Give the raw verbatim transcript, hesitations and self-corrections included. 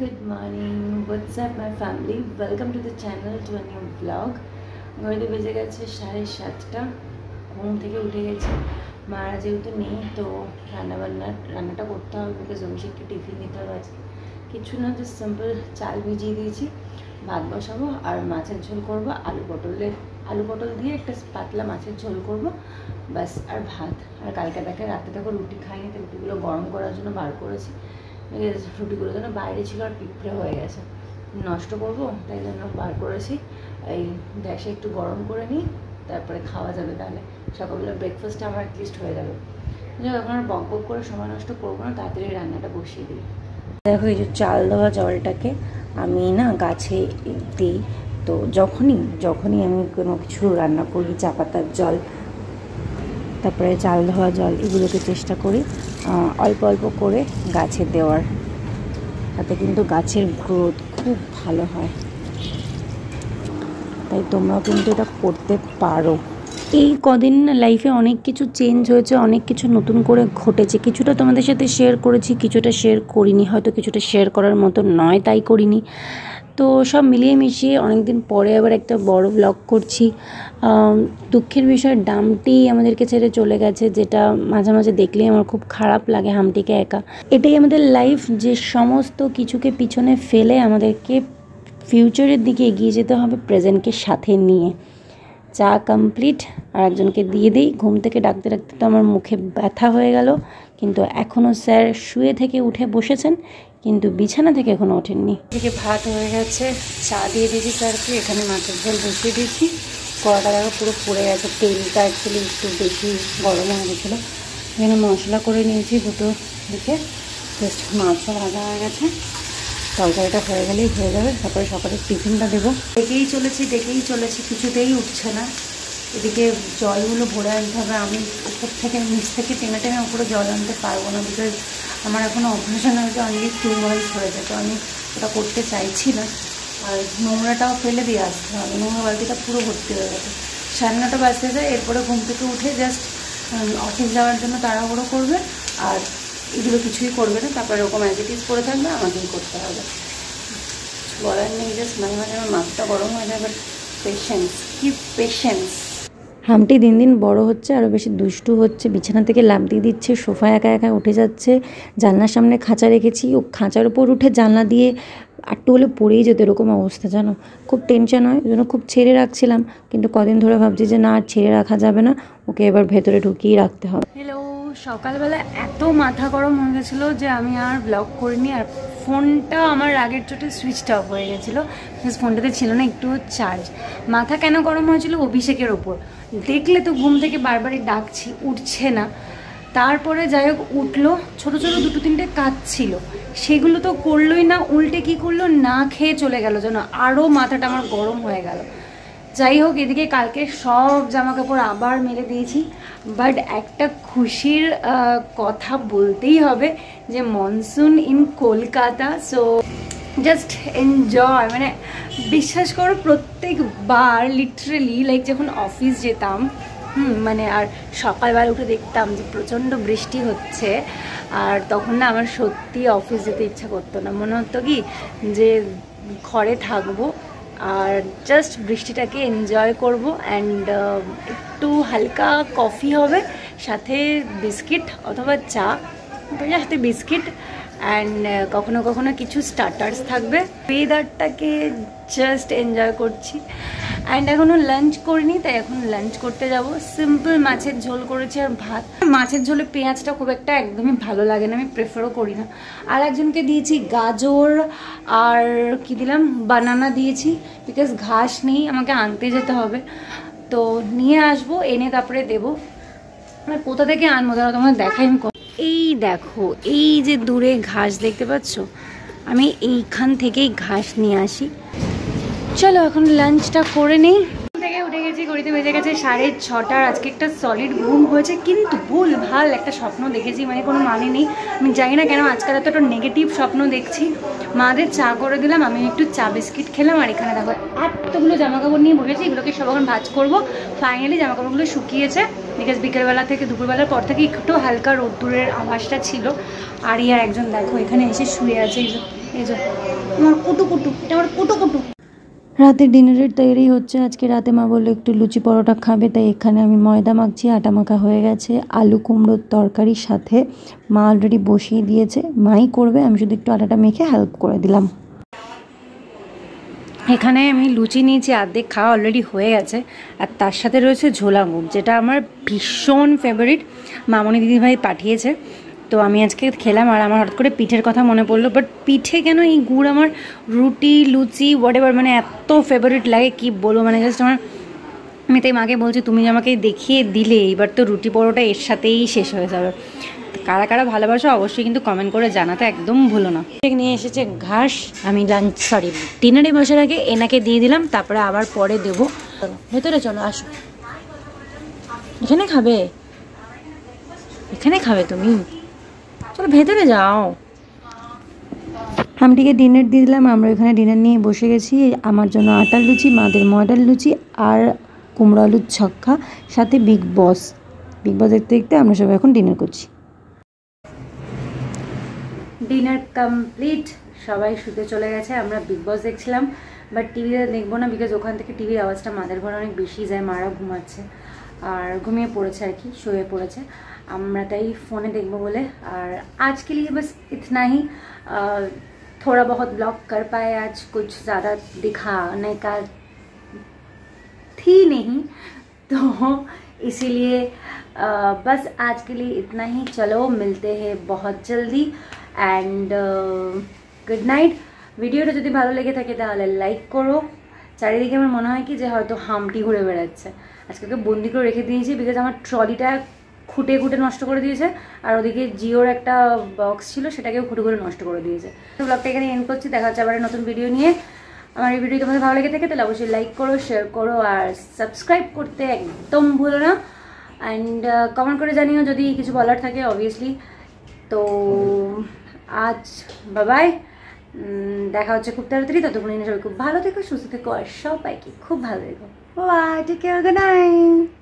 Good morning, what's up my family? Welcome to the channel to a new vlog. ঘড়িতে বেজে গেছে সাড়ে সাতটা। ঘুম থেকে উঠে গেছি, মারা যেহেতু নেই তো রান্নাবান্না রান্নাটা করতে হবে, বিকজ অভিষেককে টিফিন দিতে হবে আজকে। কিছু না, জাস্ট সিম্পল চাল ভিজিয়ে দিয়েছি, ভাত বসাবো আর মাছের ঝোল করবো। আলু পটলের আলু পটল দিয়ে একটা পাতলা মাছের ঝোল করবো ব্যাস, আর ভাত। আর কালকে দেখে রাতে দেখো রুটি খাইনি, তো রুটিগুলো গরম করার জন্য বার করেছি। রুটিগুলো যেন বাইরে ছিল আর পিঁপড়ে হয়ে গেছে, নষ্ট করবো তাই জন্য বার করেছি। এই গ্যাসে একটু গরম করে নিই, তারপরে খাওয়া যাবে, তাহলে সকালবেলা ব্রেকফাস্টটা আমার অ্যাটলিস্ট হয়ে যাবে। যাই এখন আর বক বক করে সময় নষ্ট করবো না, তাড়াতাড়ি রান্নাটা বসিয়ে দিই। দেখো এই যে চাল দেওয়া জলটাকে আমি না গাছে দিই, তো যখনই যখনই আমি কোনো কিছু রান্না করি, চা পাতার জল, তারপরে চাল ধোয়া জল, এগুলোকে চেষ্টা করি অল্প অল্প করে গাছে দেওয়ার, তাতে কিন্তু গাছের গ্রোথ খুব ভালো হয়। তাই তোমরাও কিন্তু এটা করতে পারো। এই কদিন লাইফে অনেক কিছু চেঞ্জ হয়েছে, অনেক কিছু নতুন করে ঘটেছে। কিছুটা তোমাদের সাথে শেয়ার করেছি, কিছুটা শেয়ার করিনি, হয়তো কিছুটা শেয়ার করার মতো নয় তাই করিনি। তো সব মিলিয়ে মিশিয়ে অনেকদিন পরে আবার একটা বড় ব্লগ করছি। দুঃখের বিষয় ডামটি আমাদেরকে ছেড়ে চলে গেছে, যেটা মাঝে মাঝে দেখলেই আমার খুব খারাপ লাগে, হামটিকে একা। এটাই আমাদের লাইফ, যে সমস্ত কিছুকে পিছনে ফেলে আমাদেরকে ফিউচারের দিকে এগিয়ে যেতে হবে, প্রেজেন্টকে সাথে নিয়ে। চা কমপ্লিট, আর একজনকে দিয়ে দিই। ঘুম থেকে ডাকতে ডাকতে তো আমার মুখে ব্যথা হয়ে গেল, কিন্তু এখনও স্যার শুয়ে থেকে উঠে বসেছেন, কিন্তু বিছানা থেকে এখনও ওঠেননি। এদিকে ভাত হয়ে গেছে, চা দিয়ে দিয়েছি স্যারকে, এখানে মাছের ঝোল বসিয়ে দিয়েছি। কড়াটা দেখো পুরো পুড়ে গেছে, তেলটা অ্যাকচুয়ালি একটু বেশি গরম হয়ে গেছিলো। এখানে মশলা করে নিয়েছি দুটো দিকে, জাস্ট মাছও ভাজা হয়ে গেছে। তরকারিটা হয়ে গেলেই হয়ে যাবে, তারপরে সকালে টিফিনটা দেবো। ডেকেই চলেছি ডেকেই চলেছি কিছুতেই উঠছে না। এদিকে জলগুলো ভরে আনতে হবে, আমি উপর থেকে নিচ থেকে টেনে টেনে উপরে জল আনতে পারবো না, বিকজ আমার এখনও অপারেশন হয়েছে, অনেক টিউবওয়েলস হয়েছে, তো আমি ওটা করতে চাইছি না। আর নোংরাটাও ফেলে দিয়ে আসতে হবে, নোংরা বালতিটা পুরো ভর্তি হয়ে গেছে। সাড়ে নটা বাজতে যায়, এরপরে ঘুম থেকে উঠে জাস্ট অফিস যাওয়ার জন্য তাড়াহুড়ো করবে, আর এগুলো কিছুই করবে না। তারপরে এরকম অ্যাজিটিস করে থাকবে, আমাকেই করতে হবে। বলার নেই, জাস্ট মাঝে মাঝে আমার মাথাটা গরম হয়ে যায়, বাট পেশেন্স, কি পেশেন্স। হামটি দিন দিন বড় হচ্ছে, আরও বেশি দুষ্টু হচ্ছে, বিছানা থেকে লাফ দিয়ে দিচ্ছে, সোফায় একা একা উঠে যাচ্ছে। জানলার সামনে খাঁচা রেখেছি, ও খাঁচার উপর উঠে জানলা দিয়ে একটু হলে পড়েই যেত, এরকম অবস্থা জানো। খুব টেনশন হয়, ওই জন্য খুব ছেড়ে রাখছিলাম, কিন্তু কদিন ধরে ভাবছি যে না, আর ছেড়ে রাখা যাবে না, ওকে এবার ভেতরে ঢুকিয়ে রাখতে হবে। হ্যালো, সকালবেলা এত মাথা গরম হয়ে গেছিলো যে আমি আর ব্লগ করিনি, আর ফোনটা আমার আগের চোটে সুইচড অফ হয়ে গেছিলো, বিকজ ফোনটাতে ছিল না একটু চার্জ। মাথা কেন গরম হয়েছিল? অভিষেকের ওপর। দেখলে তো ঘুম থেকে বারবারই ডাকছি, উঠছে না। তারপরে যাই হোক উঠলো, ছোটো ছোটো দুটো তিনটে কাজ ছিল, সেগুলো তো করলোই না, উল্টে কি করলো, না খেয়ে চলে গেল, যেন আরও মাথাটা আমার গরম হয়ে গেল। যাই হোক, এদিকে কালকে সব জামা কাপড় আবার মেলে দিয়েছি, বাট একটা খুশির কথা বলতেই হবে যে monsoon in Kolkata, so just enjoy. মানে বিশ্বাস করো, প্রত্যেকবার লিটারেলি লাইক যখন অফিস যেতাম, হুম মানে আর সকালবেলা উঠে দেখতাম যে প্রচণ্ড বৃষ্টি হচ্ছে, আর তখন না আমার সত্যি অফিস যেতে ইচ্ছা করতো না। মনে হতো কি যে ঘরে থাকবো আর জাস্ট বৃষ্টিটাকে এনজয় করবো, অ্যান্ড একটু হালকা কফি হবে, সাথে বিস্কিট অথবা চা, সাথে বিস্কিট, অ্যান্ড কখনো কখনো কিছু স্টার্টার্স থাকবে। ওয়েদারটাকে জাস্ট এনজয় করছি। অ্যান্ড এখনও লাঞ্চ করিনি, তাই এখন লাঞ্চ করতে যাব। সিম্পল মাছের ঝোল করেছি আর ভাত। মাছের ঝোলে পেঁয়াজটা খুব একটা একদমই ভালো লাগে না, আমি প্রেফারও করি না। আর একজনকে দিয়েছি গাজর, আর কি দিলাম, বানানা দিয়েছি, বিকজ ঘাস নেই, আমাকে আনতে যেতে হবে, তো নিয়ে আসবো, এনে তারপরে দেবো। আর কোথা থেকে আনবো তারা তোমার দেখাই। এই দেখো, এই যে দূরে ঘাস দেখতে পাচ্ছ, আমি এইখান থেকেই ঘাস নিয়ে আসি। চলো এখন লাঞ্চটা করে নিই। থেকে উঠে গেছি, ঘড়িতে বেজে গেছে সাড়ে ছটার। আজকে একটা সলিড ঘুম হয়েছে, কিন্তু ভুল ভাল একটা স্বপ্ন দেখেছি, মানে কোনো মানে নেই। আমি জানি না কেন আজকাল এত একটা নেগেটিভ স্বপ্ন দেখছি। মাদের চা করে দিলাম, আমি একটু চা বিস্কিট খেলাম, আর এখানে দেখো এতগুলো জামাকাপড় নিয়ে বসেছি, এগুলোকে সব এখন ভাঁজ করবো। ফাইনালি জামাকাপড়গুলো শুকিয়েছে, বিকজ বিকেলবেলা থেকে দুপুরবেলার পর থেকে একটু হালকা রোদ্দুরের আভাসটা ছিল। আর ইয়ার একজন দেখো এখানে এসে শুয়ে আছে, এই যে আমার কুটু কুটু, এটা আমার কুটু কুটু। রাতের ডিনারের তৈরি হচ্ছে। আজকে রাতে মা বললো একটু লুচি পরোটা খাবে, তাই এখানে আমি ময়দা মাখছি। আটা মাখা হয়ে গেছে। আলু কুমড়োর তরকারির সাথে মা অলরেডি বসিয়ে দিয়েছে, মাই করবে, আমি শুধু একটু আটাটা মেখে হেল্প করে দিলাম। এখানে আমি লুচি নিয়েছি, অর্ধেক খাওয়া অলরেডি হয়ে গেছে। আর তার সাথে রয়েছে ঝোলা মুগ, যেটা আমার ভীষণ ফেভারিট, মামনি দিদিভাই পাঠিয়েছে। তো আমি আজকে খেলাম। আর আমার হঠাৎ করে পিঠের কথা মনে পড়লো, বাট পিঠে কেন এই গুড় আমার রুটি লুচি হোয়াট এভার মানে এত ফেভারিট লাগে কি বলবো, মানে জাস্ট আমার, আমি তাই মাকে বলছি তুমি আমাকে দেখিয়ে দিলে, এইবার তো রুটি পরোটা এর সাথেই শেষ হয়ে যাবে। কারা কারা ভালোবাসো অবশ্যই কিন্তু কমেন্ট করে জানাতে একদম ভুলো না। নিয়ে এসেছে ঘাস, আমি লাঞ্চ সরি ডিনারে বসার আগে এনাকে দিয়ে দিলাম, তারপরে আবার পরে দেবো। চলো ভেতরে চলো, আসো। এখানে খাবে, এখানে খাবে তুমি, চলো ভেতরে যাও। আমটিকে ডিনার দিয়ে দিলাম। আমরা এখানে ডিনার নিয়ে বসে গেছি। আমার জন্য আটার লুচি, মাদের ময়দার লুচি আর কুমড়ো আলুর ছক্কা, সাথে বিগ বস। বিগ বস দেখতে দেখতে আমরা সবাই এখন ডিনার করছি। ডিনার কমপ্লিট, সবাই শুতে চলে গেছে। আমরা বিগ বস দেখছিলাম, বাট টিভিতে দেখবো না, বিকজ ওখান থেকে টিভির আওয়াজটা মাদের ঘরে অনেক বেশি যায়, মারা ঘুমাচ্ছে আর ঘুমিয়ে পড়েছে আর কি, শুয়ে পড়েছে। আমরা তাই ফোনে দেখবো বলে। আর आज के लिए बस इतना ही, थोड़ा बहुत ब्लॉग कर पाए आज, कुछ ज़्यादा दिखाने का थी नहीं, तो इसीलिए बस आज के लिए इतना ही। चलो मिलते हैं बहुत जल्दी एंड गुड नाइट। ভিডিওটা যদি ভালো লেগে থাকে তাহলে লাইক করো। চারিদিকে আমার মনে হয় কি যে হয়তো হামটি ঘুরে বেড়াচ্ছে। আজকে ওকে বন্দি করে রেখে দিয়েছি, বিকজ আমার ট্রলিটা খুঁটে খুঁটে নষ্ট করে দিয়েছে, আর ওদিকে জিওর একটা বক্স ছিল সেটাকেও খুঁটে খুঁটে নষ্ট করে দিয়েছে। তো ব্লগটা এখানে এন্ড করছি, দেখা হচ্ছে আবার নতুন ভিডিও নিয়ে। আমার এই ভিডিও তোমাদের ভালো লেগে থাকে তাহলে অবশ্যই লাইক করো, শেয়ার করো আর সাবস্ক্রাইব করতে একদম ভুলো না। অ্যান্ড কমেন্ট করে জানিও যদি কিছু বলার থাকে অবভিয়াসলি। তো আজ বাই, দেখা হচ্ছে খুব তাড়াতাড়ি। ততক্ষণ সবাই খুব ভালো থেকো, সুস্থ থেকো আর সবাইকে খুব ভালো থেকো। Bye, take care, good night.